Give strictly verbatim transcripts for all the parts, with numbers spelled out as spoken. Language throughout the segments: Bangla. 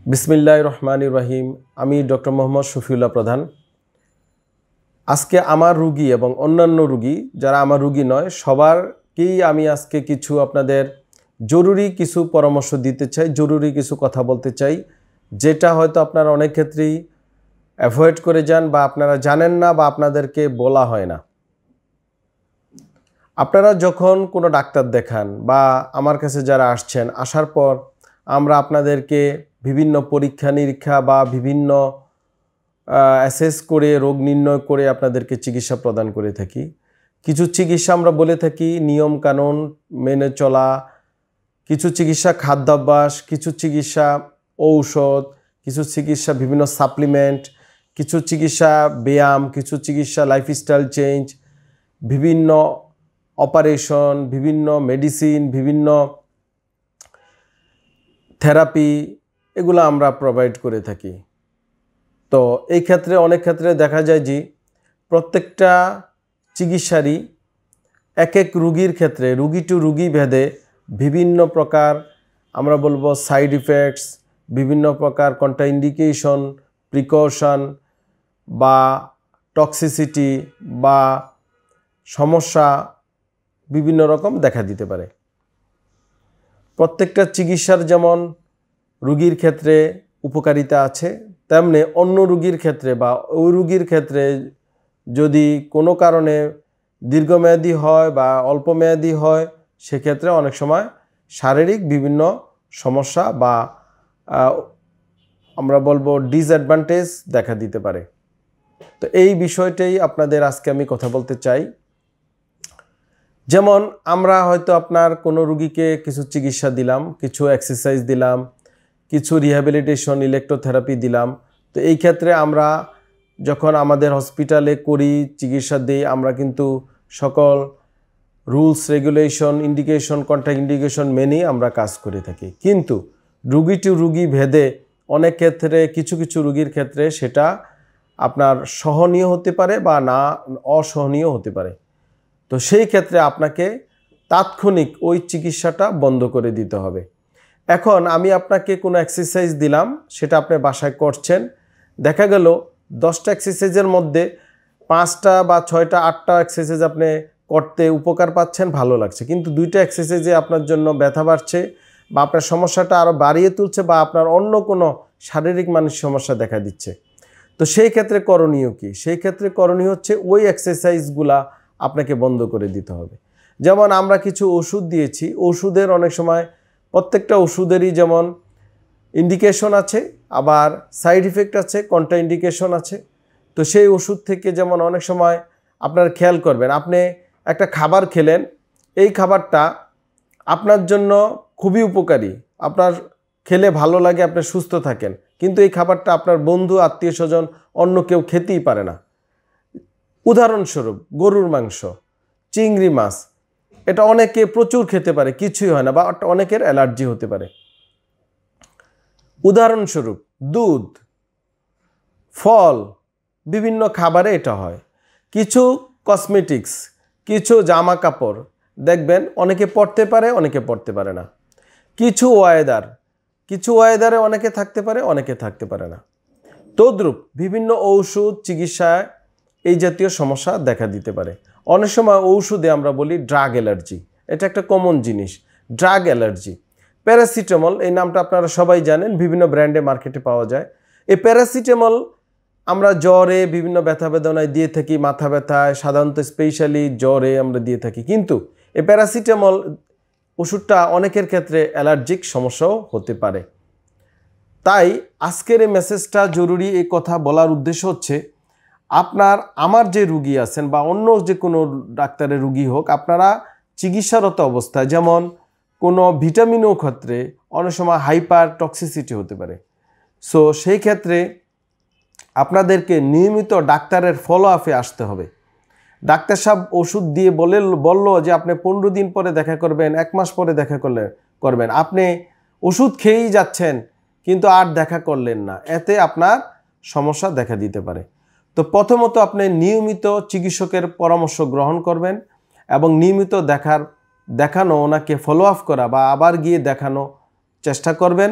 बिस्मिल्लाहिर रहमानिर रहीम। आमी डॉक्टर मोहम्मद शफिउल्लाह प्रधान। आजके आमार रुगी एबं अन्यान्य रुगी जारा आमार रुगी नय सबारकेई आमी आजके किछु आपनादेर जरूरी किछु परामर्श दिते चाই, जरूरी किछु कथा बोलते चाই, जेटा हयतो आपनारा अनेक क्षेत्रेई अ্যাভয়েড करे जान बा आपनारा जानेन ना बा आपनादेरके बोला हय ना। आपनारा जखन कोनो डाक्तार देखान बा आमार काछे जारा आसछेन आसार पर आमरा आपनादेरके विभिन्न परीक्षा निरीक्षा बा विभिन्न অ্যাসেস করে रोग निर्णय করে আপনাদেরকে চিকিৎসা প্রদান করে থাকি। কিছু চিকিৎসা আমরা বলে থাকি নিয়ম কানুন মেনে চলা, কিছু চিকিৎসা খাদ্যাভ্যাস, কিছু চিকিৎসা ঔষধ, কিছু চিকিৎসা বিভিন্ন সাপ্লিমেন্ট, কিছু চিকিৎসা ব্যায়াম, কিছু চিকিৎসা লাইফস্টাইল চেঞ্জ, বিভিন্ন অপারেশন, বিভিন্ন মেডিসিন, বিভিন্ন থেরাপি এগুলো আমরা প্রোভাইড করে থাকি। তো এই ক্ষেত্রে অনেক ক্ষেত্রে দেখা যায় যে প্রত্যেকটা চিকিৎসারই এক এক রোগীর ক্ষেত্রে রোগী টু রোগী ভেদে বিভিন্ন প্রকার আমরা বলবো সাইড ইফেক্টস, বিভিন্ন প্রকার কন্ট্রাইন্ডিকেশন, প্রিকশন বা টক্সিসিটি বা সমস্যা বিভিন্ন রকম দেখা দিতে পারে। প্রত্যেকটা চিকিৎসার যেমন রোগীর ক্ষেত্রে উপকারিতা আছে, তেমনি অন্য রোগীর ক্ষেত্রে বা ওই রোগীর ক্ষেত্রে যদি কোনো কারণে দীর্ঘমেয়াদী হয় বা অল্পমেয়াদী হয় সেক্ষেত্রে অনেক সময় শারীরিক বিভিন্ন সমস্যা বা আমরা বলবো ডিসঅ্যাডভান্টেজ দেখা দিতে পারে। তো এই বিষয়টাই আপনাদের আজকে আমি কথা বলতে চাই। যেমন আমরা হয়তো আপনার কোনো রোগীকে কিছু চিকিৎসা দিলাম, কিছু এক্সারসাইজ দিলাম, কিছু রিহ্যাবিলিটেশন ইলেকট্রোথেরাপি দিলাম। তো এই ক্ষেত্রে আমরা যখন আমাদের হসপিটালে করি চিকিৎসা দিই আমরা কিন্তু সকল rules regulation indication contraindication মেনেই আমরা কাজ করে থাকি। কিন্তু রোগী টু রোগী ভেদে অনেক ক্ষেত্রে কিছু কিছু রোগীর ক্ষেত্রে সেটা আপনার সহনীয় হতে পারে বা না অসহনীয় হতে পারে। তো সেই ক্ষেত্রে আপনাকে তাৎক্ষণিক ওই চিকিৎসাটা বন্ধ করে দিতে হবে। এখন আমি আপনাকে কোনো এক্সারসাইজ দিলাম, সেটা আপনি বাসায় করছেন, দেখা গেল দশটা এক্সারসাইজের মধ্যে পাঁচটা বা ছয়টা আটটা এক্সারসাইজ আপনি করতে উপকার পাচ্ছেন, ভালো লাগছে, কিন্তু দুইটা এক্সারসাইজে আপনার জন্য ব্যথা বাড়ছে বা আপনার সমস্যাটা আরও বাড়িয়ে তুলছে বা আপনার অন্য কোনো শারীরিক মানসিক সমস্যা দেখা দিচ্ছে। তো সেই ক্ষেত্রে করণীয় কি? সেই ক্ষেত্রে করণীয় হচ্ছে ওই এক্সারসাইজগুলা আপনাকে বন্ধ করে দিতে হবে। যেমন আমরা কিছু ওষুধ দিয়েছি, ওষুধের অনেক সময় প্রত্যেকটা ওষুধেরই যেমন ইন্ডিকেশন আছে আবার সাইড ইফেক্ট আছে, কন্ট্রা ইন্ডিকেশন আছে। তো সেই ওষুধ থেকে যেমন অনেক সময় আপনার খেয়াল করবেন, আপনি একটা খাবার খেলেন, এই খাবারটা আপনার জন্য খুবই উপকারী, আপনার খেলে ভালো লাগে, আপনি সুস্থ থাকেন, কিন্তু এই খাবারটা আপনার বন্ধু আত্মীয় স্বজন অন্য কেউ খেতেই পারে না। উদাহরণস্বরূপ গরুর মাংস, চিংড়ি মাছ, এটা অনেকে প্রচুর খেতে পারে, কিছুই হয় না, বা অনেকের অ্যালার্জি হতে পারে। উদাহরণস্বরূপ দুধ, ফল, বিভিন্ন খাবারে এটা হয়। কিছু কসমেটিক্স, কিছু জামা কাপড় দেখবেন অনেকে পরতে পারে, অনেকে পরতে পারে না। কিছু ওয়েদার, কিছু ওয়েদারে অনেকে থাকতে পারে, অনেকে থাকতে পারে না। তদ্রূপ বিভিন্ন ঔষধ চিকিৎসায় এই জাতীয় সমস্যা দেখা দিতে পারে। অনেক সময় ঔষধে আমরা বলি ড্রাগ অ্যালার্জি, এটা একটা কমন জিনিস। ড্রাগ অ্যালার্জি, প্যারাসিটামল এই নামটা আপনারা সবাই জানেন, বিভিন্ন ব্র্যান্ডে মার্কেটে পাওয়া যায়। এই প্যারাসিটামল আমরা জ্বরে বিভিন্ন ব্যথা বেদনায় দিয়ে থাকি, মাথা ব্যথায়, সাধারণত স্পেশালি জ্বরে আমরা দিয়ে থাকি। কিন্তু এই প্যারাসিটামল ওষুধটা অনেকের ক্ষেত্রে অ্যালার্জিক সমস্যাও হতে পারে। তাই আজকের এই মেসেজটা জরুরি, এই কথা বলার উদ্দেশ্য হচ্ছে আপনার আমার যে রুগী আছেন বা অন্য যে কোনো ডাক্তারের রুগী হোক, আপনারা চিকিৎসারত অবস্থায় যেমন কোনো ভিটামিনও ক্ষেত্রে অনেক সময় হাইপার টক্সিসিটি হতে পারে। সো সেই ক্ষেত্রে আপনাদেরকে নিয়মিত ডাক্তারের ফলো আপে আসতে হবে। ডাক্তার সাহেব ওষুধ দিয়ে বলে বলল যে আপনি পনেরো দিন পরে দেখা করবেন, এক মাস পরে দেখা করলে করবেন, আপনি ওষুধ খেয়েই যাচ্ছেন কিন্তু আর দেখা করলেন না, এতে আপনার সমস্যা দেখা দিতে পারে। তো প্রথমত আপনি নিয়মিত চিকিৎসকের পরামর্শ গ্রহণ করবেন এবং নিয়মিত দেখার দেখানো ওনাকে ফলো আপ করা বা আবার গিয়ে দেখানো চেষ্টা করবেন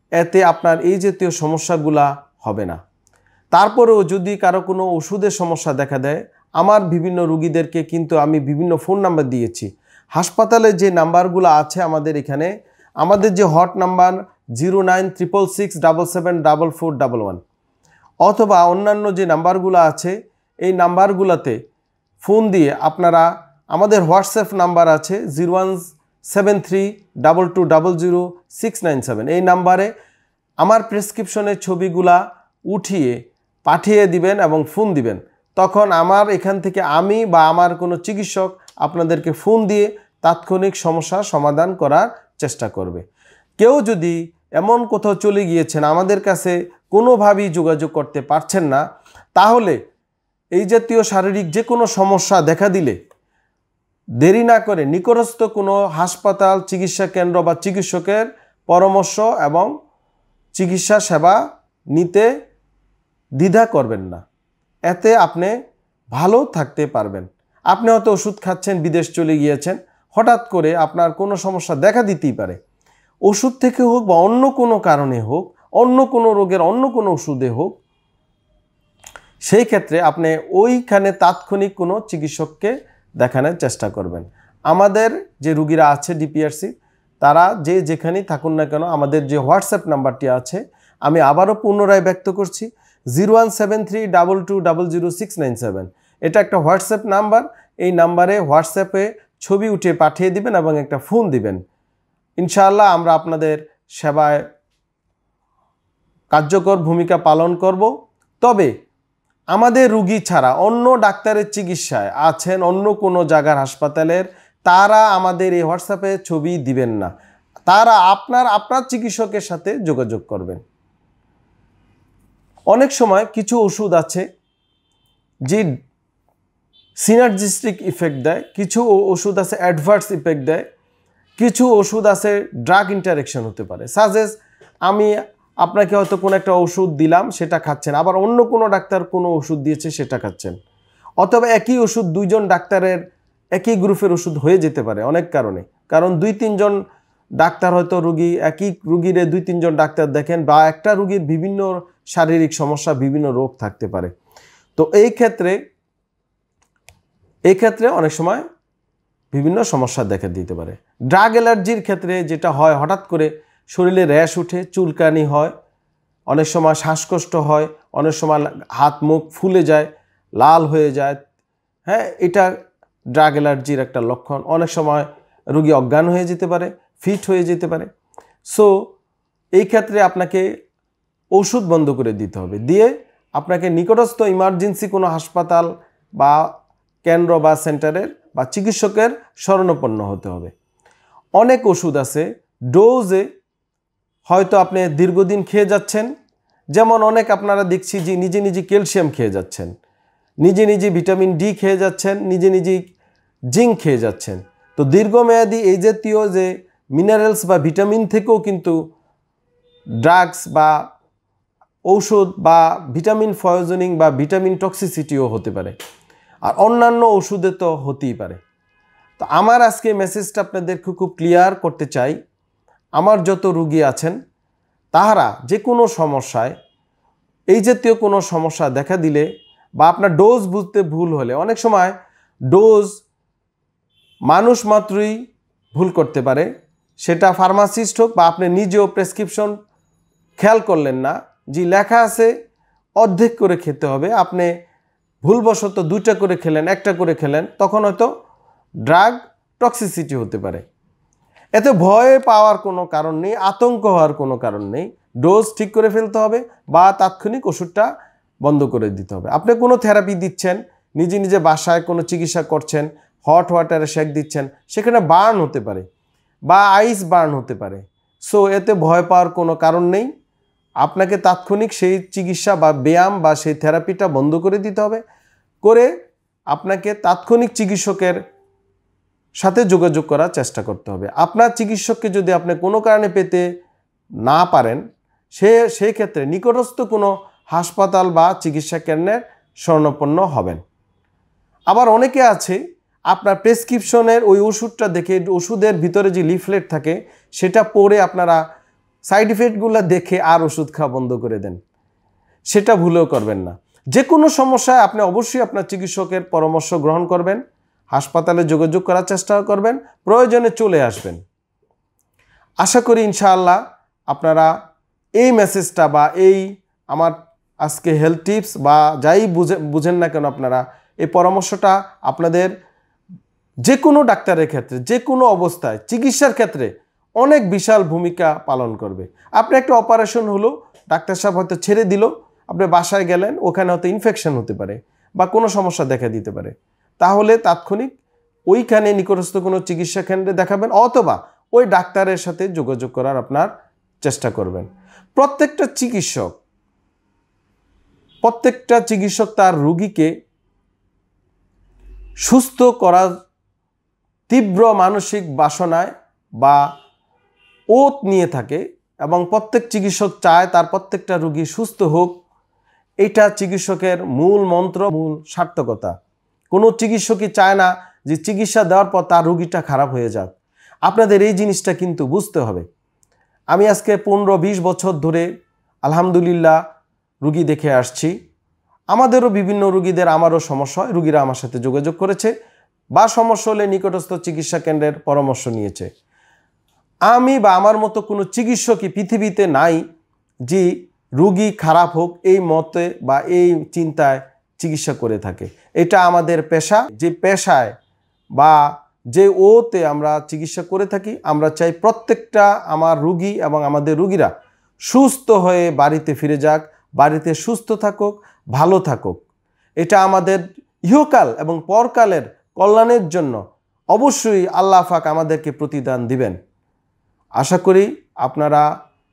এতে আপনার এই জাতীয় সমস্যাগুলা হবে না। তারপরেও যদি কারো কোনো ওষুধের সমস্যা দেখা দেয়, আমার বিভিন্ন রুগীদেরকে কিন্তু আমি বিভিন্ন ফোন নাম্বার দিয়েছি। হাসপাতালে যে নাম্বারগুলো আছে আমাদের এখানে, আমাদের যে hot number zero nine triple six double seven double four double one, অথবা অন্যান্য যে নাম্বারগুলো আছে এই নাম্বারগুলোতে ফোন দিয়ে আপনারা, আমাদের হোয়াটসঅ্যাপ নাম্বার আছে zero one seven three double two double zero six nine seven, এই নাম্বারে আমার প্রেসক্রিপশনের ছবিগুলা উঠিয়ে পাঠিয়ে দিবেন এবং ফোন দিবেন। তখন আমার এখান থেকে আমি বা আমার কোনো চিকিৎসক আপনাদেরকে ফোন দিয়ে তাৎক্ষণিক সমস্যার সমাধান করার চেষ্টা করবে। কেউ যদি এমন কোথাও চলে গিয়েছেন, আমাদের কাছে কোনোভাবেই যোগাযোগ করতে পারছেন না, তাহলে এই জাতীয় শারীরিক যে কোনো সমস্যা দেখা দিলে দেরি না করে নিকটস্থ কোনো হাসপাতাল, চিকিৎসা কেন্দ্র বা চিকিৎসকের পরামর্শ এবং চিকিৎসা সেবা নিতে দ্বিধা করবেন না। এতে আপনি ভালো থাকতে পারবেন। আপনি হয়তো ওষুধ খাচ্ছেন, বিদেশ চলে গিয়েছেন, হঠাৎ করে আপনার কোনো সমস্যা দেখা দিতেই পারে। ওষুধ থেকে হোক বা অন্য কোনো কারণে হোক, অন্য কোনো রোগের অন্য কোনো ওষুধে হোক, সেই ক্ষেত্রে আপনি ওইখানে তাৎক্ষণিক কোনো চিকিৎসককে দেখানোর চেষ্টা করবেন। আমাদের যে রুগীরা আছে ডিপিআরসি, তারা যে যেখানেই থাকুন না কেন, আমাদের যে হোয়াটসঅ্যাপ নাম্বারটি আছে, আমি আবারও পুনরায় ব্যক্ত করছি, zero one seven three double two double zero six nine seven. এটা একটা হোয়াটসঅ্যাপ নাম্বার। এই নাম্বারে হোয়াটসঅ্যাপে ছবি উঠিয়ে পাঠিয়ে দিবেন এবং একটা ফোন দিবেন। ইনশাআল্লাহ আমরা আপনাদের সেবায় কার্যকর ভূমিকা পালন করব। তবে আমাদের রুগী ছাড়া অন্য ডাক্তারের চিকিৎসায় আছেন অন্য কোনো জায়গার হাসপাতালের, তারা আমাদের এই হোয়াটসঅ্যাপে ছবি দিবেন না। তারা আপনার আপনার চিকিৎসকের সাথে যোগাযোগ করবেন। অনেক সময় কিছু ওষুধ আছে যে সিনার্জিস্টিক ইফেক্ট দেয়, কিছু ওষুধ আছে অ্যাডভার্স ইফেক্ট দেয়, কিছু ওষুধ আছে ড্রাগ ইন্টারেকশন হতে পারে। সাজেস আমি আপনাকে হয়তো কোনো একটা ওষুধ দিলাম, সেটা খাচ্ছেন, আবার অন্য কোনো ডাক্তার কোনো ওষুধ দিয়েছে সেটা খাচ্ছেন, অথবা একই ওষুধ দুইজন ডাক্তারের একই গ্রুপের ওষুধ হয়ে যেতে পারে অনেক কারণে। কারণ দুই তিনজন ডাক্তার হয়তো রুগী, একই রুগীরে দুই তিনজন ডাক্তার দেখেন, বা একটা রুগীর বিভিন্ন শারীরিক সমস্যা, বিভিন্ন রোগ থাকতে পারে। তো এই ক্ষেত্রে এই ক্ষেত্রে অনেক সময় বিভিন্ন সমস্যা দেখা দিতে পারে। ড্রাগ অ্যালার্জির ক্ষেত্রে যেটা হয়, হঠাৎ করে শরীরে র্যাশ উঠে, চুলকানি হয়, অনেক সময় শ্বাসকষ্ট হয়, অনেক সময় হাত মুখ ফুলে যায়, লাল হয়ে যায়। হ্যাঁ, এটা ড্রাগ অ্যালার্জির একটা লক্ষণ। অনেক সময় রোগী অজ্ঞান হয়ে যেতে পারে, ফিট হয়ে যেতে পারে। সো এই ক্ষেত্রে আপনাকে ওষুধ বন্ধ করে দিতে হবে, দিয়ে আপনাকে নিকটস্থ ইমার্জেন্সি কোনো হাসপাতাল বা কেন্দ্র বা সেন্টারের বা চিকিৎসকের শরণাপন্ন হতে হবে। অনেক ওষুধ আছে ডোজে হয়তো আপনি দীর্ঘদিন খেয়ে যাচ্ছেন, যেমন অনেক আপনারা দেখছি যে নিজে নিজে ক্যালসিয়াম খেয়ে যাচ্ছেন, নিজে নিজে ভিটামিন ডি খেয়ে যাচ্ছেন, নিজে নিজেই জিঙ্ক খেয়ে যাচ্ছেন। তো দীর্ঘমেয়াদী এই জাতীয় যে মিনারেলস বা ভিটামিন থেকেও কিন্তু ড্রাগস বা ঔষধ বা ভিটামিন পয়জনিং বা ভিটামিন টক্সিসিটিও হতে পারে, আর অন্যান্য ওষুধে তো হতেই পারে। তো আমার আজকে মেসেজটা আপনাদেরকে খুব ক্লিয়ার করতে চাই, আমার যত রুগী আছেন তাহারা যে কোনো সমস্যায়, এই জাতীয় কোনো সমস্যা দেখা দিলে বা আপনার ডোজ বুঝতে ভুল হলে, অনেক সময় ডোজ মানুষ মাত্রই ভুল করতে পারে, সেটা ফার্মাসিস্ট হোক বা আপনি নিজেও প্রেসক্রিপশন খেয়াল করলেন না, যে লেখা আছে অর্ধেক করে খেতে হবে, আপনি ভুলবশত দুইটা করে খেলেন, একটা করে খেলেন, তখন হয়তো ড্রাগ টক্সিসিটি হতে পারে। এতে ভয় পাওয়ার কোনো কারণ নেই, আতঙ্ক হওয়ার কোনো কারণ নেই। ডোজ ঠিক করে ফেলতে হবে বা তাৎক্ষণিক ওষুধটা বন্ধ করে দিতে হবে। আপনি কোনো থেরাপি দিচ্ছেন, নিজে নিজে বাসায় কোনো চিকিৎসা করছেন, হট ওয়াটারে শেক দিচ্ছেন, সেখানে বার্ন হতে পারে বা আইস বার্ন হতে পারে। সো এতে ভয় পাওয়ার কোনো কারণ নেই। আপনাকে তাৎক্ষণিক সেই চিকিৎসা বা ব্যায়াম বা সেই থেরাপিটা বন্ধ করে দিতে হবে, করে আপনাকে তাৎক্ষণিক চিকিৎসকের সাথে যোগাযোগ করার চেষ্টা করতে হবে। আপনার চিকিৎসককে যদি আপনি কোনো কারণে পেতে না পারেন, সে সেই ক্ষেত্রে নিকটস্থ কোনো হাসপাতাল বা চিকিৎসা কেন্দ্রের শরণাপন্ন হবেন। আবার অনেকে আছে আপনার প্রেসক্রিপশনের ওই ওষুধটা দেখে, ওষুধের ভিতরে যে লিফলেট থাকে সেটা পড়ে আপনারা সাইড ইফেক্টগুলো দেখে আর ওষুধ খাওয়া বন্ধ করে দেন, সেটা ভুলেও করবেন না। যে কোনো সমস্যায় আপনি অবশ্যই আপনার চিকিৎসকের পরামর্শ গ্রহণ করবেন, হাসপাতালে যোগাযোগ করার চেষ্টা করবেন, প্রয়োজনে চলে আসবেন। আশা করি ইনশাআল্লাহ আপনারা এই মেসেজটা বা এই আমার আজকে হেলথ টিপস বা যাই বুঝে বুঝেন না কেন আপনারা এই পরামর্শটা আপনাদের যে কোনো ডাক্তারের ক্ষেত্রে যে কোনো অবস্থায় চিকিৎসার ক্ষেত্রে অনেক বিশাল ভূমিকা পালন করবে। আপনি একটা অপারেশন হলো, ডাক্তার সাহেব হয়তো ছেড়ে দিল, আপনি বাসায় গেলেন, ওখানে হয়তো ইনফেকশন হতে পারে বা কোনো সমস্যা দেখা দিতে পারে, তাহলে তাৎক্ষণিক ওইখানে নিকটস্থ কোনো চিকিৎসা কেন্দ্রে দেখাবেন অথবা ওই ডাক্তারের সাথে যোগাযোগ করার আপনার চেষ্টা করবেন। প্রত্যেকটা চিকিৎসক প্রত্যেকটা চিকিৎসক তার রোগীকে সুস্থ করার তীব্র মানসিক বাসনায় বা ওত নিয়ে থাকে এবং প্রত্যেক চিকিৎসক চায় তার প্রত্যেকটা রোগী সুস্থ হোক। এটা চিকিৎসকের মূল মন্ত্র, মূল সার্থকতা। কোনো চিকিৎসকই চায় না যে চিকিৎসা দেওয়ার পর তার রোগীটা খারাপ হয়ে যাক। আপনাদের এই জিনিসটা কিন্তু বুঝতে হবে। আমি আজকে পনেরো বিশ বছর ধরে আলহামদুলিল্লাহ রুগী দেখে আসছি। আমাদেরও বিভিন্ন রুগীদের আমারও সমস্যা হয়, রুগীরা আমার সাথে যোগাযোগ করেছে বা সমস্যা হলে নিকটস্থ চিকিৎসা কেন্দ্রের পরামর্শ নিয়েছে। আমি বা আমার মতো কোনো চিকিৎসকই পৃথিবীতে নাই যে রুগী খারাপ হোক এই মতে বা এই চিন্তায় চিকিৎসা করে থাকে। এটা আমাদের পেশা, যে পেশায় বা যে ওতে আমরা চিকিৎসা করে থাকি, আমরা চাই প্রত্যেকটা আমার রুগী এবং আমাদের রুগীরা সুস্থ হয়ে বাড়িতে ফিরে যাক, বাড়িতে সুস্থ থাকুক, ভালো থাকুক। এটা আমাদের ইহকাল এবং পরকালের কল্যাণের জন্য অবশ্যই আল্লাহ পাক আমাদেরকে প্রতিদান দিবেন। আশা করি আপনারা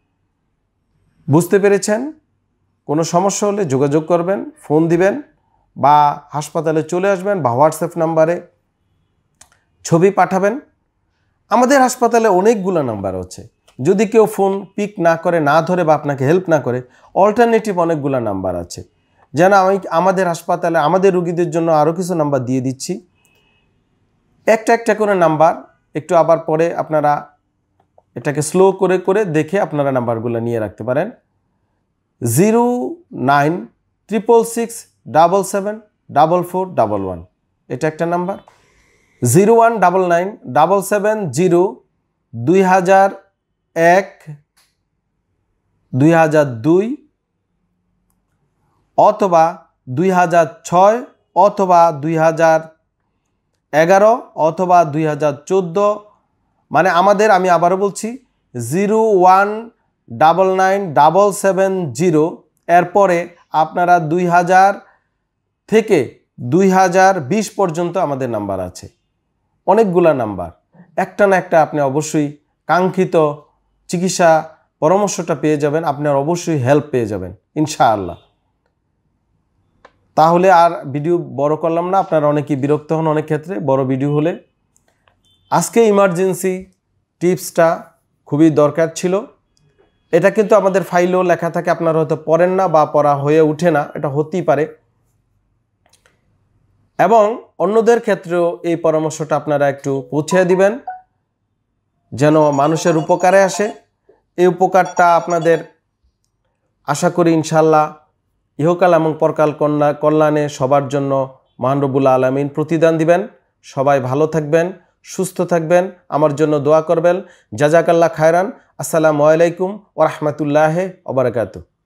বুঝতে পেরেছেন। কোনো সমস্যা হলে যোগাযোগ করবেন, ফোন দিবেন বা হাসপাতালে চলে আসবেন বা হোয়াটসঅ্যাপ নাম্বারে ছবি পাঠাবেন। আমাদের হাসপাতালে অনেকগুলো নাম্বার আছে, যদি কেউ ফোন পিক না করে, না ধরে বা আপনাকে হেল্প না করে, অল্টারনেটিভ অনেকগুলো নাম্বার আছে। যেন আমি আমাদের হাসপাতালে আমাদের রুগীদের জন্য আরও কিছু নাম্বার দিয়ে দিচ্ছি। একটা একটা করে নাম্বার একটু আবার পরে আপনারা এটাকে স্লো করে করে দেখে আপনারা নাম্বারগুলো নিয়ে রাখতে পারেন। Zero nine triple six double seven double four double one, এটা একটা number. Zero one double nine double seven zero দুই হাজার এক দুই হাজার দুই অথবা দুই হাজার ছয় অথবা দুই হাজার এগারো অথবা দুই হাজার চোদ্দো। মানে আমাদের, আমি আবারও বলছি, zero one double nine double seven zero এরপরে আপনারা দুই হাজার থেকে দুই হাজার বিশ পর্যন্ত আমাদের নাম্বার আছে। অনেকগুলা নাম্বার, একটা না একটা আপনি অবশ্যই কাঙ্ক্ষিত চিকিৎসা পরামর্শটা পেয়ে যাবেন, আপনার অবশ্যই হেল্প পেয়ে যাবেন ইনশাআল্লাহ। তাহলে আর ভিডিও বড় করলাম না, আপনারা অনেকেই বিরক্ত হন অনেক ক্ষেত্রে বড় ভিডিও হলে। আজকে ইমার্জেন্সি টিপসটা খুবই দরকার ছিল। এটা কিন্তু আমাদের ফাইলেও লেখা থাকে, আপনারা হয়তো পড়েন না বা পড়া হয়ে ওঠে না, এটা হতেই পারে। এবং অন্যদের ক্ষেত্রেও এই পরামর্শটা আপনারা একটু পৌঁছে দিবেন যেন মানুষের উপকারে আসে। এই উপকারটা আপনাদের আশা করি ইনশাল্লাহ ইহকাল এবং পরকাল কন্যা কল্যাণে সবার জন্য মহান রব্বুল আলামিন প্রতিদান দিবেন। সবাই ভালো থাকবেন, সুস্থ থাকবেন, আমার জন্য দোয়া করবেন। জাজাকাল্লাহ খায়রান। আসসালামু আলাইকুম ওয়া রাহমাতুল্লাহি ওয়া বারাকাতুহু।